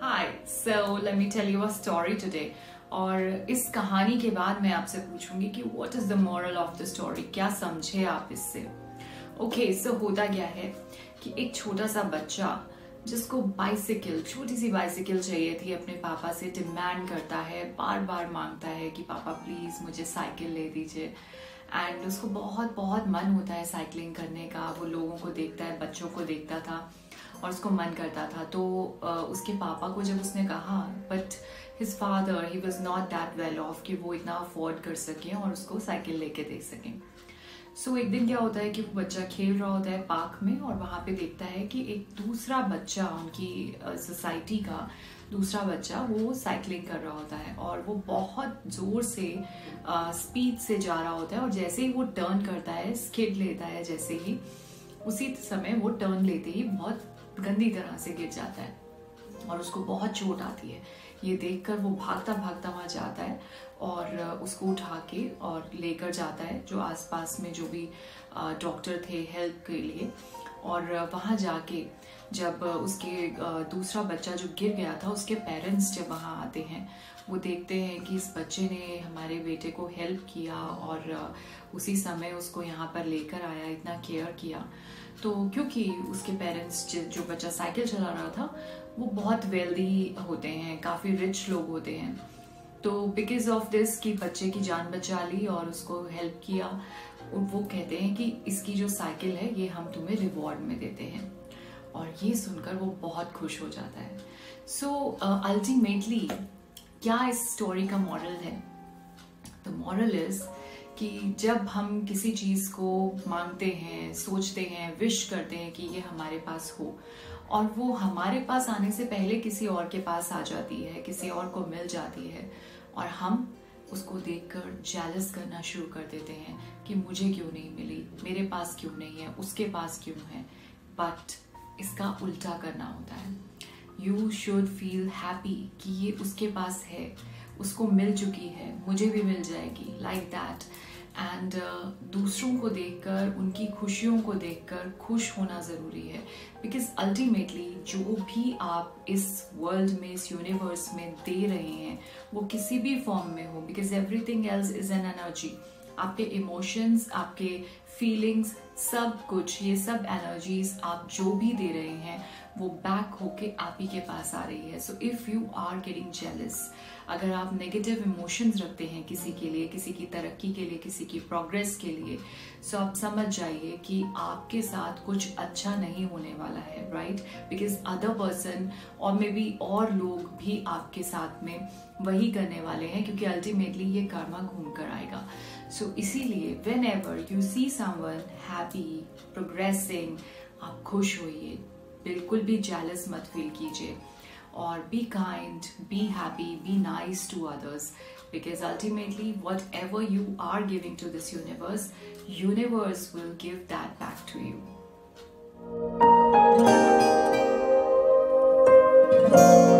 Hi, so let me tell you a story today. और इस कहानी के बाद मैं आपसे पूछूंगी कि what is the moral of the story, क्या समझे आप इससे। ओके, सो होता क्या है कि एक छोटा सा बच्चा जिसको बाइसिकल, छोटी सी बाइसिकल चाहिए थी, अपने पापा से डिमांड करता है, बार बार मांगता है कि पापा प्लीज मुझे साइकिल ले दीजिए। एंड उसको बहुत बहुत मन होता है साइकिलिंग करने का। वो लोगों को देखता है, बच्चों को देखता था और उसको मन करता था। तो उसके पापा को जब उसने कहा, but his father he was not that well off कि वो इतना अफोर्ड कर सकें और उसको साइकिल लेके दे सकें। सो एक दिन क्या होता है कि वो बच्चा खेल रहा होता है पार्क में और वहाँ पे देखता है कि एक दूसरा बच्चा, उनकी सोसाइटी का दूसरा बच्चा, वो साइकिलिंग कर रहा होता है और वो बहुत जोर से स्पीड से जा रहा होता है। और जैसे ही वो टर्न करता है, स्किड लेता है, जैसे ही उसी समय वो टर्न लेते ही बहुत गंदी तरह से गिर जाता है और उसको बहुत चोट आती है। ये देखकर वो भागता भागता वहाँ जाता है और उसको उठा के और लेकर जाता है जो आसपास में जो भी डॉक्टर थे हेल्प के लिए। और वहाँ जाके जब उसके दूसरा बच्चा जो गिर गया था, उसके पेरेंट्स जब वहाँ आते हैं, वो देखते हैं कि इस बच्चे ने हमारे बेटे को हेल्प किया और उसी समय उसको यहाँ पर लेकर आया, इतना केयर किया। तो क्योंकि उसके पेरेंट्स, जो बच्चा साइकिल चला रहा था, वो बहुत वेल्दी होते हैं, काफ़ी रिच लोग होते हैं। तो बिकॉज ऑफ दिस कि बच्चे की जान बचा ली और उसको हेल्प किया, वो कहते हैं कि इसकी जो साइकिल है ये हम तुम्हें रिवॉर्ड में देते हैं। और ये सुनकर वो बहुत खुश हो जाता है। सो अल्टीमेटली क्या इस स्टोरी का मॉरल है? द मॉरल इज कि जब हम किसी चीज़ को मांगते हैं, सोचते हैं, विश करते हैं कि ये हमारे पास हो, और वो हमारे पास आने से पहले किसी और के पास आ जाती है, किसी और को मिल जाती है, और हम उसको देखकर जेलस करना शुरू कर देते हैं कि मुझे क्यों नहीं मिली, मेरे पास क्यों नहीं है, उसके पास क्यों है। बट इसका उल्टा करना होता है। यू शुड फील हैप्पी कि ये उसके पास है, उसको मिल चुकी है, मुझे भी मिल जाएगी, लाइक दैट। एंड दूसरों को देखकर, उनकी खुशियों को देखकर खुश होना ज़रूरी है। बिकॉज अल्टीमेटली जो भी आप इस वर्ल्ड में, इस यूनिवर्स में दे रहे हैं, वो किसी भी फॉर्म में हो, because everything else is an energy. आपके इमोशंस, आपके फीलिंग्स, सब कुछ, ये सब एनर्जीज आप जो भी दे रहे हैं वो बैक होके आप ही के पास आ रही है। So if you are getting jealous, अगर आप नेगेटिव इमोशंस रखते हैं किसी के लिए, किसी की तरक्की के लिए, किसी की प्रोग्रेस के लिए, सो आप समझ जाइए कि आपके साथ कुछ अच्छा नहीं होने वाला है, राइट? बिकॉज अदर पर्सन और मे बी और लोग भी आपके साथ में वही करने वाले हैं, क्योंकि अल्टीमेटली ये कर्मा घूम कर आएगा। सो इसीलिए whenever you see someone happy, progressing, आप खुश होइए, बिल्कुल भी जेलस मत फील कीजिए, और be kind, be happy, be nice to others, because ultimately whatever you are giving to this universe will give that back to you.